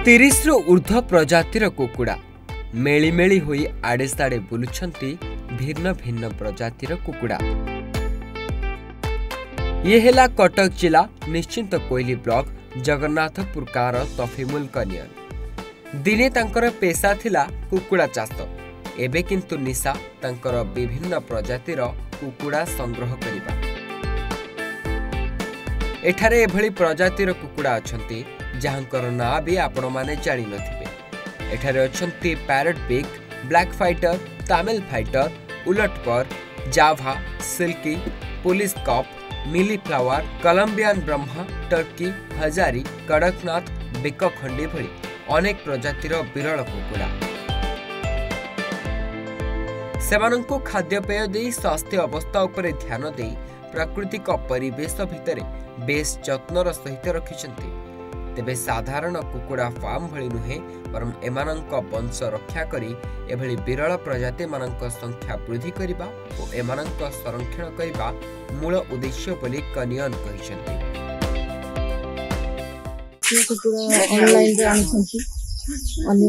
30 रु ऊर्ध्व प्रजातिर कुकुड़ा मेली होई आड़े साड़े बुलुछंती भिन्न भिन्न प्रजातिर कुकुड़ा। ये हेला कटक जिला निश्चिंत कोइली ब्लॉक जगन्नाथपुर गाँव तफिमुल कनियन। दिने तांकर पेशा थिला कुकुड़ा चाष, एबे किंतु निशा तांकर विभिन्न प्रजातिर कुकुड़ा संग्रह करिबा। एठारे एभली प्रजातिर कुकुड़ा अछंती जहांकर ना भी आपण माने जानि नथिबे। एठारे अछंती parrot beak, black fighter, Tamil fighter, उलटपर, Java, silky, Polish cap, mille fleur, Columbian Brahma, turkey, हजारी, कड़कनाथ, बेकखंडी भली अनेक प्रजातिर विरल कुकुड़ा। सेमानंकु खाद्यपेय दे स्वास्थ्य अवस्था उपरे ध्यान दे प्राकृतिक परिवेश भितरे बेस जत्नर सहित रखिछंती। तेबे साधारण कुकुड़ा फार्म भली नुहे बरम एमानंक वंश रक्षा करी एभली विरल प्रजाति मानंक संख्या वृद्धि करिबा ओ एमानंक संरक्षण करिबा मूल उद्देश्य बोली कनियन कहिसंती। कुकुड़ा ऑनलाइन रे आनिसंती अन्य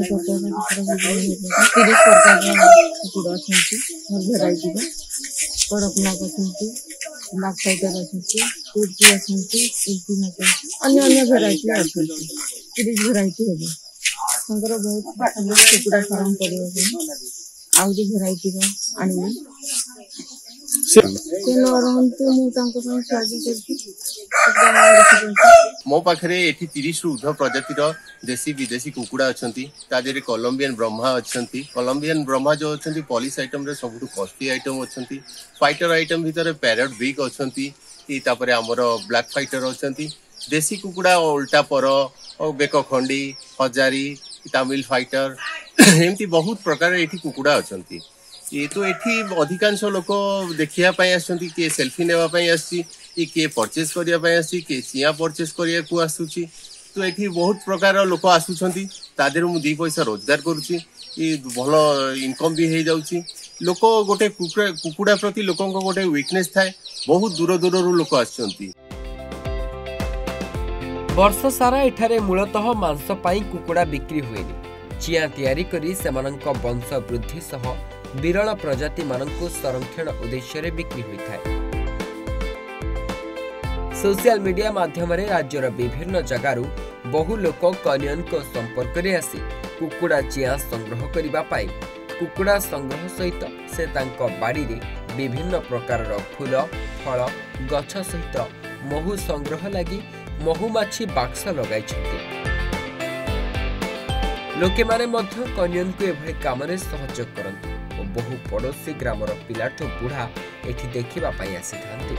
प्रकार कुकुड़ा अछंती हर वेराइटी रो कड़कनाथ अछंती, ब्लैक फाइटर अछंती, तुर्की अछंती, अन्य वेराइटी अछंती 30 वेराइटी है। संकर बहुत कुकुड़ा फार्म करियो आउरी वेराइटी रो आनी मो पाखरे एठी 30 रु ऊर्ध्व प्रजातिर देशी विदेशी कुकुड़ा अछंती। तादेरे कोलंबियन ब्रह्मा अछंती। कोलंबियन ब्रह्मा जो अछंती पॉलिश आइटम रे सबुठु कॉस्टली आइटम अछंती। फाइटर आइटम भीतर पैरट बिग अछंती। ई तापरे हमर ब्लैक फाइटर अछंती। देशी कुकुड़ा उल्टा पर बेकखंडी, हजारी, तमिल फाइटर एमती बहुत प्रकार एठी कुकुड़ा अछंती। ये तो एठी अधिकांश लोक देखिया पई आछंती, के सेल्फी नेवा पई आछि, के परचेस करिया पई आछि, के चिया परचेस करिया को आसुची। तो एठी बहुत प्रकार लोक आसुछंती। तादेर मु 2 पैसा रोजगार करूची, ये भलो इनकम भी हे जाउची। लोक गोटे कुकुड़ा प्रति लोकंको गोटे वीकनेस थाए, बहुत दूर दूर रु लोक आछंती। वर्ष सारा एठारे मूलतः मांस पाई कुकुड़ा बिक्री हुएनी। चिया तैयारी करी सेमानंक वंश वृद्धि सह विरल प्रजाति मानंकु संरक्षण उद्देश्य रे बिक्री होइथाय। सोशल मीडिया माध्यम रे राज्यर विभिन्न जगारु बहु लोक कनियन को संपर्क रे आसी कुकुड़ा चिया संग्रह करिबा पाई कुकुड़ा संग्रह सहित से तांको बाड़ी रे विभिन्न प्रकार फूल, फल, गछ सहित महू संग्रह लगी महुमाछी बाक्स लगाइछन्ते। लोके माने मध्य कनियन को एभली कामरे सहयोग करନ୍ତି और बहु पड़ोसी ग्रामर पिलाठो बुढ़ा एठी देखिबा पाई आसीथांती।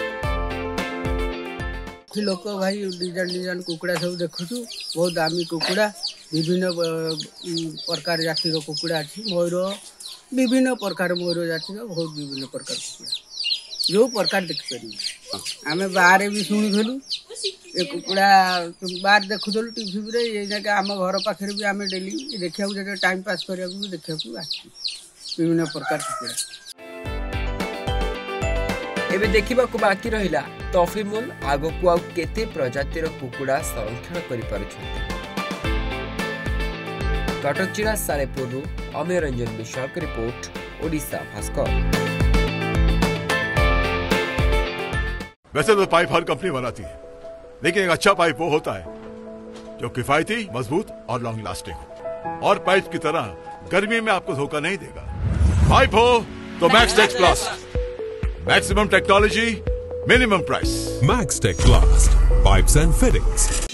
लोक भाई डिजाइन कुकुड़ा सब देखुछु, बहुत दामी कुकुड़ा, विभिन्न प्रकार जातिर कुकुड़ा अछि। मोर विभिन्न प्रकार मोर जातिर बहुत विभिन्न प्रकार कुकुड़ा जो प्रकार देख पारी। आमे बाहर भी सुनी भेलु ए कुकुड़ा बाहर देखुदलु टीवी रे, ये जगह आम घर पाखरे भी आमे डेली देखिया जगह टाइम पास करिया भी देखिया को आछि विभिन्न प्रकार कुकुड़ा। एबे देखिबा को बाकी रहिला तफिमुल आगो आ केते प्रजातिर कुकुड़ा संरक्षण करि पारुछन्ती। कटक जिला सालेपुर अमेय रंजन विशाल की रिपोर्ट, ओडिशा भास्कर। वैसे तो पाइप हर कंपनी बनाती है, लेकिन एक अच्छा पाइप वो होता है जो किफायती, मजबूत और लॉन्ग लास्टिंग हो, और पाइप की तरह गर्मी में आपको धोखा नहीं देगा। पाइप हो तो Maxtech Plast, maximum technology, minimum price. Maxtech Plast pipes and fittings.